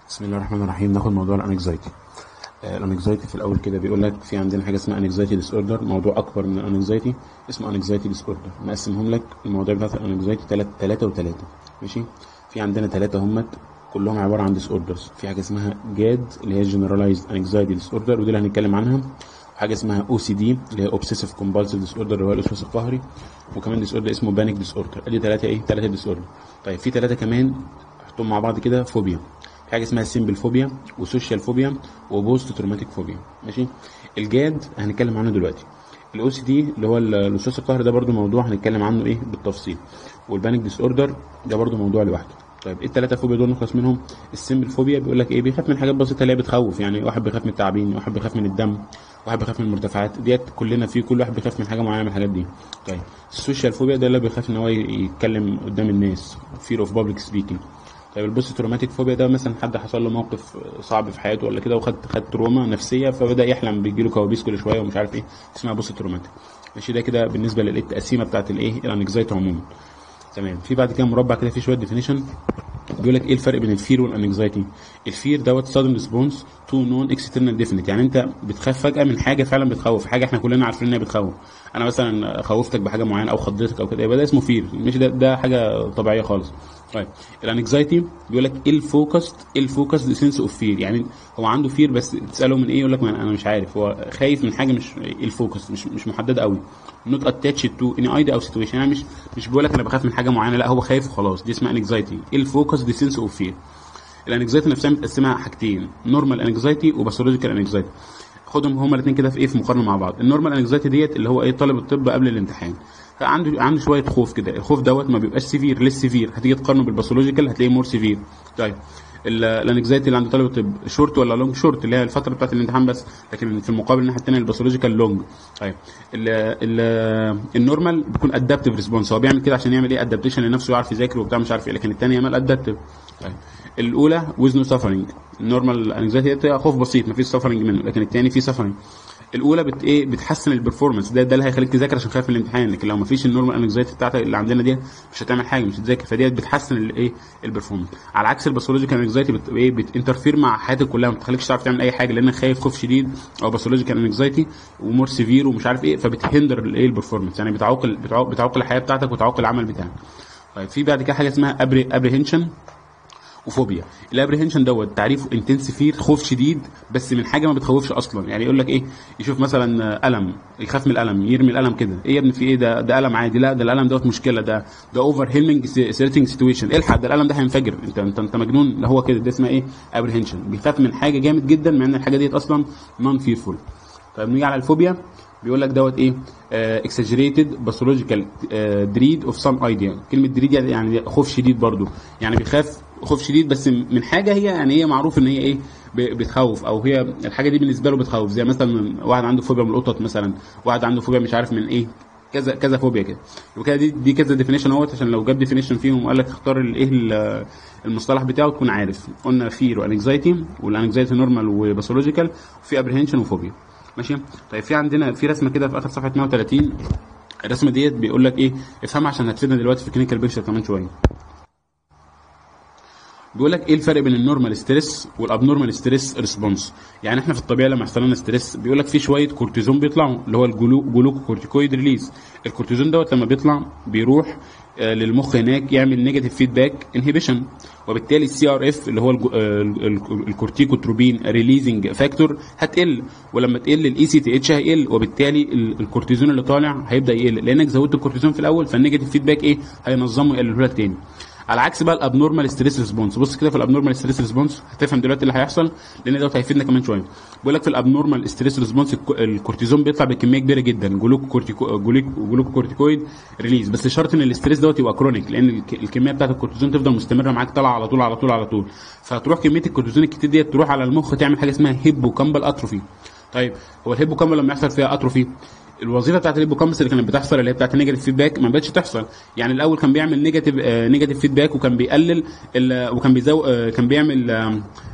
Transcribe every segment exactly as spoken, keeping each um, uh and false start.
بسم الله الرحمن الرحيم. ناخد موضوع الانكزايتي. الانكزايتي في الاول كده بيقول لك في عندنا حاجه اسمها انكزايتي ديس اوردر، موضوع اكبر من الانكزايتي اسمه انكزايتي ديس اوردر. مقسمهم لك المواضيع بتاعت الانكزايتي ثلاثة ثلاثة وثلاثة. ماشي، في عندنا ثلاثه همت كلهم عباره عن ديس اوردرز. في حاجه اسمها جاد اللي هي جنرالايزد انكزايتي ديس اوردر ودي اللي هنتكلم عنها، وحاجه اسمها او سي دي اللي هي اوبسيسيف كومبالسيف ديس اوردر اللي هو الوسواس القهري، وكمان ديس اوردر اسمه بانيك ديس اوردر. ادي ثلاثه ايه ثلاثه ديس اوردر. طيب في ثلاثه كمان احطهم مع بعض كده، فوبيا، حاجه اسمها سيمبل فوبيا وسوشيال فوبيا وبوست تروماتيك فوبيا. ماشي، الجاد هنتكلم عنه دلوقتي. الاو سي دي اللي هو الوسواس القهري ده برده موضوع هنتكلم عنه ايه بالتفصيل، والبانيك ديس اوردر ده برده موضوع لوحده. طيب ايه الثلاثه فوبيا دول نخلص منهم؟ السيمبل فوبيا بيقول لك ايه، بيخاف من حاجات بسيطه اللي هي بتخوف، يعني واحد بيخاف من التعابين، واحد بيخاف من الدم، واحد بيخاف من المرتفعات، ديت كلنا في كل واحد بيخاف من حاجه معينه من الحاجات دي. طيب السوشيال فوبيا ده اللي بيخاف ان هو يتكلم قدام الناس، فير اوف بابليك سبيكينج. طيب البوست تروماتيك فوبيا ده مثلا حد حصل له موقف صعب في حياته ولا كده وخد خد تروما نفسيه فبدا يحلم بيجيله كوابيس كل شويه ومش عارف ايه، اسمها بوست تروماتيك. ماشي، ده كده بالنسبه للتقسيمه بتاعت الايه الانكزايتي عموما. تمام، في بعد كده مربع كده فيه شويه ديفينيشن. بيقول لك ايه الفرق بين الفير والانكزايتي؟ الفير دوت سادن ريسبونس تو نون اكسترنال ديفينيت، يعني انت بتخاف فجاه من حاجه فعلا بتخوف، حاجه احنا كلنا عارفين انها بتخوف. انا مثلا خوفتك بحاجه معينه او خضتك او كده، يبقى ده اسمه فير. مش ده ده حاجه طبيعيه خالص. طيب الانكزايتي بيقول لك ايه الفوكس ايه الفوكس سنس اوف فير، يعني هو عنده فير بس تساله من ايه يقول لك انا مش عارف، هو خايف من حاجه مش الفوكس مش مش محدده قوي. نوت اتاتشد تو اني ايديا او سيتويشن، يعني مش مش بيقول لك انا بخاف من حاجه معينه، لا هو خايف وخلاص. دي اسمها انكزايتي. ايه الفوكس دي سنس اوف فير. الانكزايتي نفسها متقسمه حاجتين، نورمال انكزايتي وباثولوجيكال انكزايتي. خدهم هما الاثنين كده في ايه في مقارنه مع بعض. النورمال انكزايتي ديت اللي هو ايه طالب الطب قبل الامتحان، عنده عنده شويه خوف كده، الخوف دوت ما بيبقاش سيفير، ليس سيفير، هتيجي تقارنه بالباثولوجيكال هتلاقيه مور سيفير. طيب الانكزايتي اللي عند طالب الطب شورت ولا لونج؟ شورت اللي هي الفتره بتاعه الامتحان بس، لكن في المقابل الناحيه الثانيه الباثولوجيكال لونج. طيب النورمال بيكون ادابتيف ريسبونس، هو بيعمل كده عشان يعمل ايه ادابتيشن لنفسه، يعرف يذاكر وبتاع مش عارف ايه، لكن الثانيه يعمل ادابتيف. طيب الاولى ويز نو سفرنج، النورمال انكزايتي خوف بسيط ما فيش سفرنج منه، لكن الثاني فيه سفرنج. الاولى بت ايه بتحسن البرفورمانس، ده ده اللي هيخليك تذاكر عشان خايف من الامتحان، لكن لو ما فيش النورمال انكزايتي بتاعتك اللي عندنا دي مش هتعمل حاجه، مش هتذاكر، فدي بتحسن الايه البرفورمانس. على عكس الباثولوجيكال انكزايتي بت ايه بتانترفير مع حياتك كلها، ما بتخليكش تعرف تعمل اي حاجه لانك خايف خوف شديد، او باثولوجيكال انكزايتي ومور سيفير ومش عارف ايه، فبتهندر الايه البرفورمانس، يعني بتعوقل بتعوقل, بتعوقل الحياه بتاعتك وتعوقل العمل بتاعك. طيب في بعد كده حاجه اسمها ابريهنشن وفوبيا. الابريهنشن دوت تعريفه انتنس فير، خوف شديد بس من حاجه ما بتخوفش اصلا، يعني يقول لك ايه، يشوف مثلا الم يخاف من الالم، يرمي الالم كده، ايه يا ابني في ايه، ده ده الم عادي، لا ده الالم دوت مشكله، ده ده اوفر هيلمنج سيرتنج سيتويشن، الحق ده الالم ده هينفجر، انت انت انت مجنون، لا هو كده، ده اسمها ايه ابريهنشن، بيخاف من حاجه جامد جدا مع ان الحاجه ديت اصلا نون فيرفول. طيب نيجي على الفوبيا، بيقول لك دوت ايه اكساجريتد باثولوجيكال دريد اوف سام ايديا. كلمه دريد يعني خوف شديد برضو، يعني بيخاف خوف شديد بس من حاجه هي يعني هي معروف ان هي ايه بتخوف، او هي الحاجه دي بالنسبه له بتخوف، زي مثلا واحد عنده فوبيا من القطط مثلا، واحد عنده فوبيا مش عارف من ايه، كذا كذا فوبيا كده. وكده دي دي كذا ديفينيشن اهوت، عشان لو جاب ديفينيشن فيهم وقال لك اختار الايه المصطلح بتاعه تكون عارف. قلنا فير وانكزايتي، والانكزايتي نورمال وباثولوجيكال، وفي ابريهنشن وفوبيا. ماشي. طيب في عندنا في رسمه كده في اخر صفحه مية وثلاثين، الرسمه ديت بيقول لك ايه، افهمها عشان هتفيدنا دلوقتي في كلينيكال بيكتشر كمان شويه. بيقول لك ايه الفرق بين النورمال ستريس والابنورمال ستريس ريسبونس. يعني احنا في الطبيعه لما يحصل لنا ستريس بيقول لك في شويه كورتيزون بيطلعوا اللي هو الجلوكوكورتيكويد ريليز. الكورتيزون دوت لما بيطلع بيروح آه للمخ هناك يعمل نيجاتيف فيدباك انهبيشن، وبالتالي السي ار اف اللي هو الكورتيكوتروبين ريليزنج فاكتور هتقل، ولما تقل الاي سي تي اتش هيقل، وبالتالي الكورتيزون اللي طالع هيبدا يقل لانك زودت الكورتيزون في الاول، فالنيجاتيف فيدباك ايه هينظمه يقلله لك تاني. على عكس بقى الابنورمال ستريس ريسبونس، بص كده في الابنورمال ستريس ريسبونس هتفهم دلوقتي اللي هيحصل لان دوت هيفيدنا كمان شويه. بيقول لك في الابنورمال ستريس ريسبونس الكورتيزون بيطلع بكميه كبيره جدا، جلوكوكورتيكويد ريليز، بس شرط ان الاستريس دوت يبقى كرونيك، لان الكميه بتاعه الكورتيزون تفضل مستمره معاك طالعه على طول على طول على طول، فهتروح كميه الكورتيزون الكتير ديت تروح على المخ تعمل حاجه اسمها هيبوكامبال اتروفي. طيب هو الهيبوكامبال لما يحصل فيها اتروفي الوظيفه بتاعت الهيبوكامبس اللي كانت بتحصل اللي هي بتاعت النيجاتيف فيدباك ما بقتش تحصل. يعني الاول كان بيعمل نيجاتيف آه نيجاتيف فيدباك، وكان بيقلل وكان بيزو آه كان بيعمل آه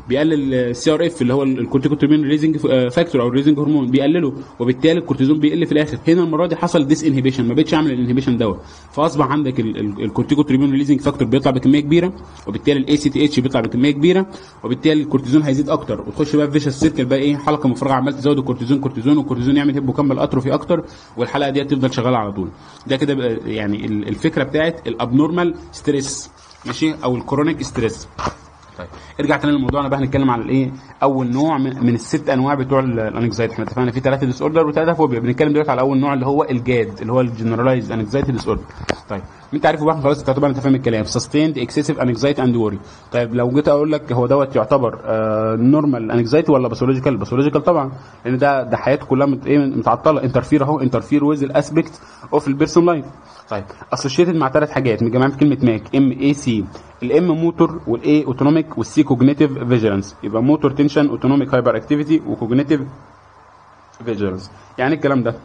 بيقلل السي ار اف اللي هو الكورتيكوتروبين ريزنج فاكتور او الريزنج هرمون بيقلله، وبالتالي الكورتيزون بيقل في الاخر. هنا المره دي حصل ديس انهبيشن، ما بقتش اعمل الانهبيشن دوت، فاصبح عندك الكورتيكوتروبين ريزنج فاكتور بيطلع بكميه كبيره، وبالتالي الاي سي تي اتش بيطلع بكميه كبيره، وبالتالي الكورتيزون هيزيد اكتر، وتخش بقى في فيشس سيركل بقى ايه، حلقه مفرغه عمال تزود الكورتيزون كورتيزون والكورتيزون يعمل هيبوكامبال اتروفي اكتر، والحلقه دي تفضل شغاله على طول. ده كده يعني الفكره بتاعت الابنورمال ستريس، ماشي، او الكرونيك ستريس. طيب ارجع تاني لموضوعنا بقى، هنتكلم على الايه، اول نوع من الست انواع بتوع الانكزايتي. احنا اتفقنا في ثلاثه ديس اوردر وثلاثه فوبيا، بنتكلم دلوقتي على اول نوع اللي هو الجاد، اللي هو الجنرالايزد انكزايتي ديس اوردر. طيب انت عارفه بقى خلاص، طبعا انت فاهم الكلام، سستيند اكسسيف انكزايتي اند وري. طيب لو جيت اقول لك هو دوت يعتبر نورمال انكزايتي ولا باثولوجيكال؟ باثولوجيكال طبعا، لان ده ده حياته كلها مت ايه متعطله، انترفير اهو، انترفير ويز الاسبكت اوف البيرسون لايف. طيب اسوشيتد مع ثلاث حاجات متجمعين في كلمه ماك، ام اي سي، الام موتور والاي اوتونوميك والسي كوجنيتيف فيجيلانس. يبقى موتور تنشن، اوتونوميك هايبر اكتيفيتي، وكوجنيتيف فيجيلانس. يعني الكلام ده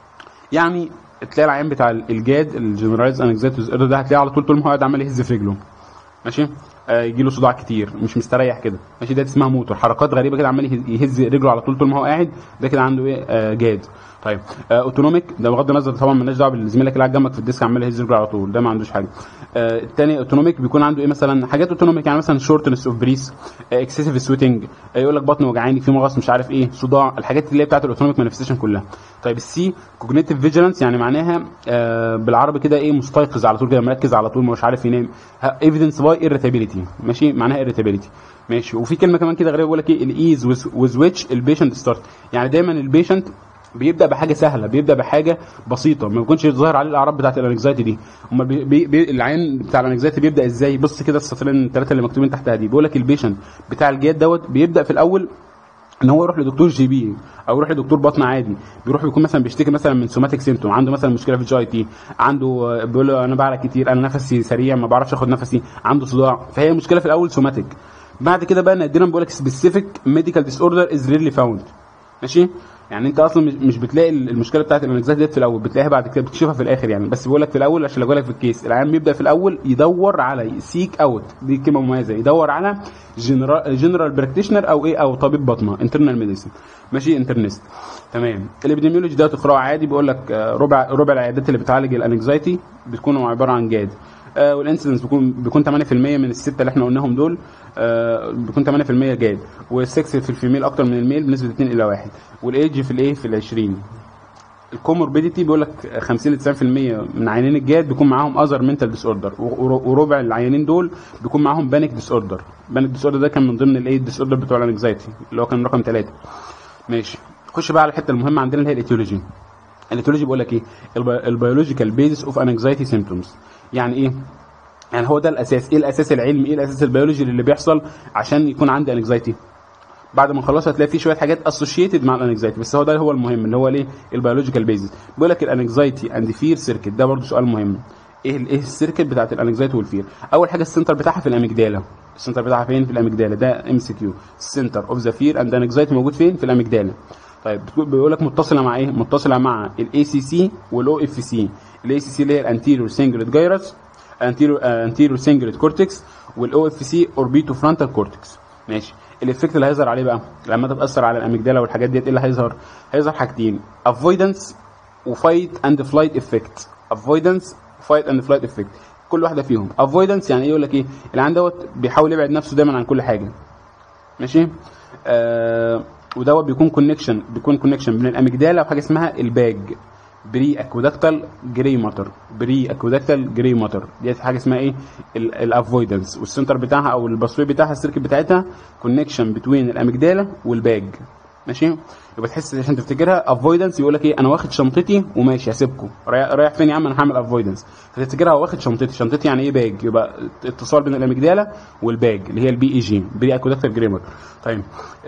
يعني تلاقي العيان بتاع الجاد الجنرالايز انكزايتي ديس اوردر ده هتلاقيه على طول طول ما هو قاعد عمال يهز في رجله، ماشي، آه يجي له صداع كتير، مش مستريح كده، ماشي، ده اسمها موتور، حركات غريبه كده عمال يهز رجله على طول طول ما هو قاعد، ده كده عنده ايه، آه جاد. طيب آه اوتونوميك ده بغض النظر طبعا مالناش دعوه بالزميلك اللي قاعد جنبك في الديسك عمال يهز رجله على طول، ده ما عندوش حاجه. آه الثاني اوتونوميك بيكون عنده ايه مثلا، حاجات اوتونوميك يعني مثلا شورتنس اوف بريس، اكسسيف سويتنج، آه يقول لك بطن وجعاني، في مغص، مش عارف ايه، صداع، الحاجات اللي هي بتاعه الاوتونوميك مانيفستيشن كلها. طيب السي كوجنيتيف فيجيلانس يعني معناها آه بالعربي كده ايه، مستيقظ على طول كده، مركز على طول، مش عارف ينام. ايفيدنس باي ايريتابيليتي، ماشي، معناها ايريتابيليتي، ماشي. وفي كلمه كمان كده غريبه بيقول لك ايه، الايز ويز ويتش البيشنت ستارت، يعني دايما البيشنت بيبدا بحاجه سهله، بيبدا بحاجه بسيطه، ما بيكونش ظاهر عليه الاعراض بتاعه الانكزايتي دي. امال بي بي العين بتاع الانكزايتي بيبدا ازاي؟ بص كده السطرين الثلاثه اللي مكتوبين تحتها دي، بيقول لك البيشنت بتاع الجاد دوت بيبدا في الاول ان هو يروح لدكتور جي بي او يروح لدكتور بطن عادي، بيروح بيكون مثلا بيشتكي مثلا من سوماتيك سيمتوم، عنده مثلا مشكله في الجي اي تي، عنده بيقول له انا بعرق كتير، انا نفسي سريع، ما بعرفش اخد نفسي، عنده صداع، فهي مشكله في الاول سوماتيك. بعد كده بقى نادرا بيقول لك سبيسيفيك ميديكال ديس اوردر از ريرلي فاوند، ماشي، يعني انت اصلا مش بتلاقي المشكله بتاعت الانكزايتي ديت في الاول، بتلاقيها بعد كده بتكشفها في الاخر يعني، بس بيقول لك في الاول عشان لو جالك في الكيس العيان بيبدا في الاول يدور على سيك اوت، دي كلمه مميزه، يدور على جنرال جنرال براكتيشنر او ايه، او طبيب بطنه، انترنال ميديسن، ماشي، انترنست. تمام. الابيديميولوجي ده تقراه عادي، بيقول لك ربع ربع العيادات اللي بتعالج الانكزايتي بتكون عباره عن جاد، آه والانسيدنس بيكون بيكون ثمانية في المية من السته اللي احنا قلناهم دول، آه بيكون ثمانية في المية جاد، والسكس في الفيميل اكتر من الميل بنسبه اثنين الى واحد، والايدج في الايه في العشرين. الكوموربيديتي بيقول لك خمسين ل تسعين في المية من عيانين الجاد بيكون معاهم اذر منتال ديس اوردر، وربع العيانين دول بيكون معاهم بانيك ديس اوردر. بانيك ديس اوردر ده كان من ضمن الايه ديس اوردر بتوع الانكزايتي اللي هو كان رقم ثلاثة، ماشي. خش بقى على الحته المهمه عندنا اللي هي الايتيولوجي. الايتيولوجي بيقول لك ايه، البيولوجيكال بيزس اوف انكزايتي سيمبتومز، يعني ايه، يعني هو ده الاساس، ايه الاساس العلمي، ايه الاساس البيولوجي اللي بيحصل عشان يكون عندي انكزايتي. بعد ما نخلص هتلاقي في شويه حاجات اسوشيتد مع الانكزايتي، بس هو ده هو المهم اللي هو ليه البيولوجيكال بيزس. بيقول لك الانكزايتي اند فير سيركت، ده برضو سؤال مهم، ايه ايه السيركت بتاعت الانكزايتي والفير. اول حاجه السنتر بتاعها في الاميجدالا، السنتر بتاعها فين؟ في الاميجدالا، ده ام سي كيو، السنتر اوف ذا فير اند انكزايتي موجود فين؟ في الاميجدالا. طيب بيقول لك متصله مع ايه؟ متصله مع الاي سي سي والاو اف سي. الاي سي سي اللي هي الانتيريور سينجلت جايرس، انتيريور انتيريور سينجلت كورتكس، والاو اف سي اوربيتو فرونتال كورتكس، ماشي. الافكت اللي هيظهر عليه بقى لما تتاثر على الاميجدالا والحاجات ديت، ايه اللي هيظهر؟ هيظهر حاجتين، افويدنس وفايت اند فلايت افكت. افويدنس وفايت اند فلايت افكت، كل واحده فيهم. افويدنس يعني ايه؟ يقول لك ايه، العيان دوت بيحاول يبعد نفسه دايما عن كل حاجه، ماشي، آه ودوت بيكون كونكشن بيكون كونكشن بين الاميجدالا وحاجه اسمها الباج، بري اكوداكتال جري ماتر، بري اكوداكتال جري ماتر، دي حاجه اسمها ايه، الافويدنس. والسنتر بتاعها او الباسوي بتاعها السيركت بتاعتها كونكشن بين الاميجدالا والباج، ماشي. يبقى تحس عشان تفتكرها افويدنس، يقول لك ايه، انا واخد شنطتي وماشي هسيبكم، رايح فين يا عم؟ انا هعمل افويدنس، فتفتكرها واخد شنطتي. شنطتي يعني ايه؟ باج، يبقى اتصال بين الاميجدالا والباج اللي هي البي اي جي، بري اكوداكتال جري ماتر. طيب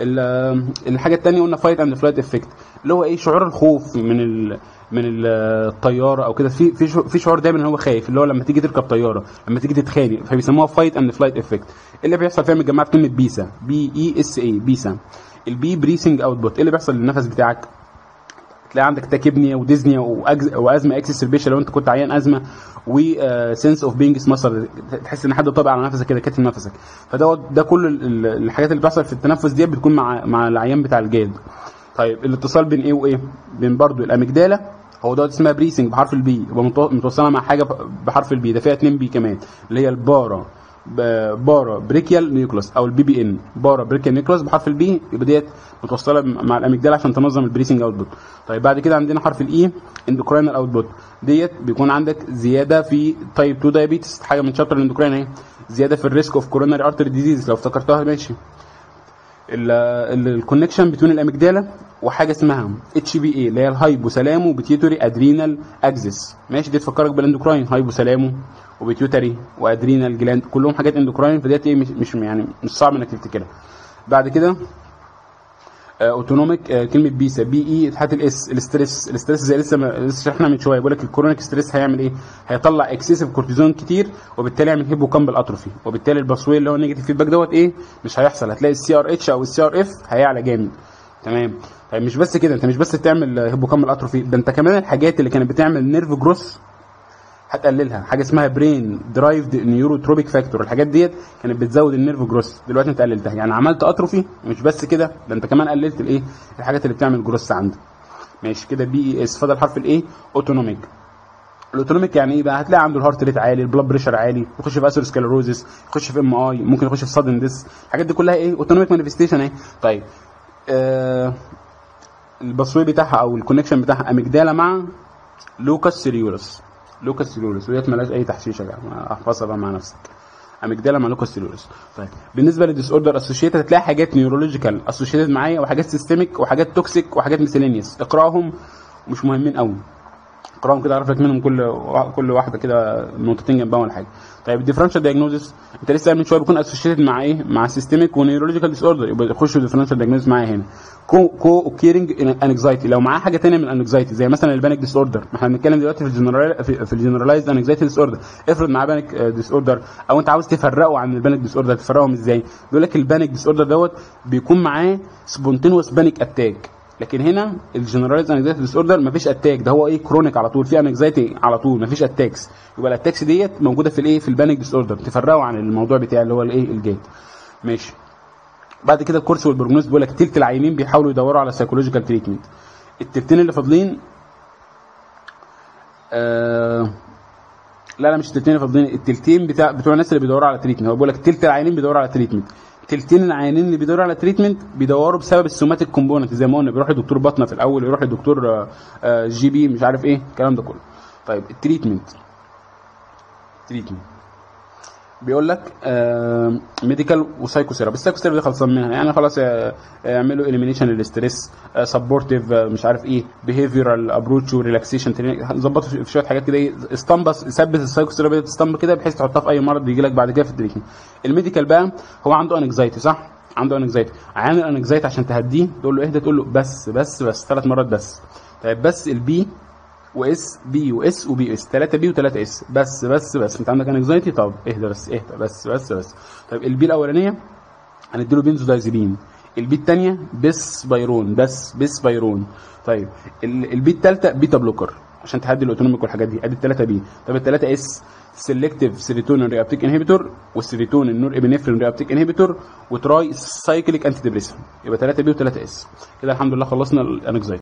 الحاجه الثانيه قلنا فايت اند فلايت افكت، اللي هو ايه، شعور الخوف من ال من الطياره او كده، في في في شعور دايما ان هو خايف، اللي هو لما تيجي تركب طياره، لما تيجي تتخانق، فبيسموها فايت اند فلايت افكت. اللي بيحصل فيها متجمعه في كلمه بيسا، بي اي اس اي، بيسا. البي بريسنج اوتبوت، ايه اللي بيحصل للنفس بتاعك؟ تلاقي عندك تاكيبنيا وديزنيا وازمه اكسسربيشن لو انت كنت عيان ازمه، وسنس اوف بينج سماسر، تحس ان حد طابع على نفسك كده كاتم نفسك. فده ده كل الحاجات اللي بتحصل في التنفس دي بتكون مع مع العيان بتاع الجاد. طيب الاتصال بين ايه وايه؟ بين برضو الاميجدالا، هو دوت اسمها بريسنج بحرف البي، يبقى متوصله مع حاجه بحرف البي، ده فيها اتنين بي كمان اللي هي البارا بارا بريكيال نيوكلاس او البي بي ان، بارا بريكيال نيوكلاس بحرف البي، يبقى ديت متوصله مع الاميجدالا عشان تنظم البريسنج اوتبوت. طيب بعد كده عندنا حرف الاي اندوكراينال اوتبوت، ديت بيكون عندك زياده في تايب تو دايابيتس، حاجه من شابتر الاندوكراين اهي، زياده في الريسك اوف كوروناري ارتري ديزيز لو افتكرتها ماشي. الكونكشن بين الاميجدالا وحاجه اسمها اتش بي اي اللي هي الهايبوثالامو بيتيوتري ادرينال اكسس، ماشي، دي تفكرك بالاندوكراين، هايبوثالامو وبيتيوتري وادرينال جلاند كلهم حاجات اندوكراين، فديت ايه مش, مش يعني مش صعب انك تفتكرها. بعد كده اوتونوميك آه كلمه بيسا بي اي تحت الاس الاستريس، الاستريس زي لسه لسه شرحنا من شويه، بيقول لك الكرونيك ستريس هيعمل ايه؟ هيطلع اكسسيف كورتيزون كتير وبالتالي يعمل هيبوكامبل اتروفي، وبالتالي الباسوي اللي هو نيجاتيف فيدباك دوت ايه مش هيحصل، هتلاقي السي ار اتش او السي ار اف هيعلى جامد. تمام. طيب مش بس كده، انت مش بس تعمل هيبوكامبل اتروفي، ده انت كمان الحاجات اللي كانت بتعمل نيرف جروث هتقللها، حاجه اسمها برين درايفد نيوروتروبيك فاكتور، الحاجات ديت كانت بتزود النيرف جروث، دلوقتي انت قللتها، يعني عملت اتروفي مش بس كده، ده انت كمان قللت الايه الحاجات اللي بتعمل جروث عندك. ماشي كده بي اس، فاضل حرف الايه اوتونوميك. الاوتونوميك يعني ايه بقى؟ هتلاقي عنده الهارت ريت عالي، البلاد بريشر عالي، يخش في اثيروسكليروزس، يخش في ام اي، ممكن يخش في سادن ديس، الحاجات دي كلها ايه اوتونوميك مانيفستيشن اهي. طيب آه الباسوي بتاعها او الكونكشن بتاعها اميجدالا مع لوكاس سيريولس، لوكاس سيريولس وديت مالهاش اي تحشيشه يعني، احفظها بقى مع نفسك، اميجدالا مع لوكاس سيريولس. طيب بالنسبه للديس اوردر اسوشيتد هتلاقي حاجات نيورولوجيكال اسوشيتد معايا، وحاجات سيستميك، وحاجات توكسيك، وحاجات ميسيلينيوس، اقراهم مش مهمين قوي، اقراهم كده اعرف لك منهم كل كل واحده كده نقطتين جنبها ولا حاجه. طيب الديفرنشال دايجنوزس انت لسه من شويه بيكون اسوشيتد مع ايه؟ مع سيستميك ونيورولوجيكال ديس اوردر، يبقى يخشوا الديفرنشال دايجنوزس معايا هنا. كو كو اوكيرنج انكزايتي، لو معاه حاجه ثانيه من الانكزايتي زي مثلا البانيك ديس اوردر، ما احنا بنتكلم دلوقتي في الجنرال في, في الجنرالايزد انكزايتي ديس اوردر، افرض معاه بانيك ديس اوردر او انت عاوز تفرقه عن البانيك ديس اوردر، تفرقهم ازاي؟ بيقول لك البانيك ديس اوردر دوت بيكون معاه سبونتينوس بانيك اتاك، لكن هنا الجنرالايزد انكزايتي ديس اوردر مفيش اتاك، ده هو ايه كرونيك على طول، في انكزايتي على طول مفيش اتاكس، يبقى الاتاكس ديت موجوده في الايه في البانيك ديس اوردر، تفرقوا عن الموضوع بتاع اللي هو الايه الجيت. ماشي. بعد كده الكورس والبروجنوز بيقول لك تلت العيانين بيحاولوا يدوروا على سايكولوجيكال تريتمنت، التلتين اللي فاضلين آه لا لا مش التلتين اللي فاضلين، التلتين بتاع بتوع الناس اللي بيدوروا على تريتمنت، هو بيقول لك تلت العيانين بيدوروا على تريتمنت، تلتين العيانين اللي بيدوروا على تريتمنت بيدوروا بسبب السوماتيك كومبوننت زي ما قلنا، بيروح لدكتور بطنه في الاول، ويروح لدكتور جي بي مش عارف ايه الكلام ده كله. طيب التريتمنت تريتمنت بيقول لك آه ميديكال وسايكو ثيرابي، السايكو ثيرابي خلصان منها يعني خلاص، يعملوا اليمينيشن للستريس، آه سبورتيف آه مش عارف ايه بيهيفيرال ابروتش وريلاكسيشن تريننج، ظبطوا في شويه حاجات كده، اسطمبس ثبت السايكو ثيرابي اسطمب كده بحيث تحطها في اي مرض يجي لك بعد كده في التريتمنت. الميديكال بقى هو عنده انكزايتي صح؟ عنده انكزايتي، عامل انكزايتي عشان تهديه تقول له اهدى، تقول له بس بس بس ثلاث مرات بس. طيب بس البي واس بي واس وبي اس، ثلاثة بي وثلاثة اس، بس بس بس انت عندك انكزايتي، طب اهدى بس اهدى بس بس بس. طيب البي الاولانيه هنديله بنزودايزيبين، البي الثانيه بس بايرون بس بس بايرون. طيب البي الثالثه بيتا بلوكر عشان تهدي الاوتونوميك والحاجات دي، ادي الثلاثه بي. طب الثلاثه اس سيلكتيف سيروتونين ريابتيك انهبيتور، والسيروتونين نور ابنفرين ريابتيك انهبيتور، وتراي سايكليك انتي ديبريسنت، يبقى ثلاثة بي وثلاثة اس. كده الحمد لله خلصنا الانكزايتي.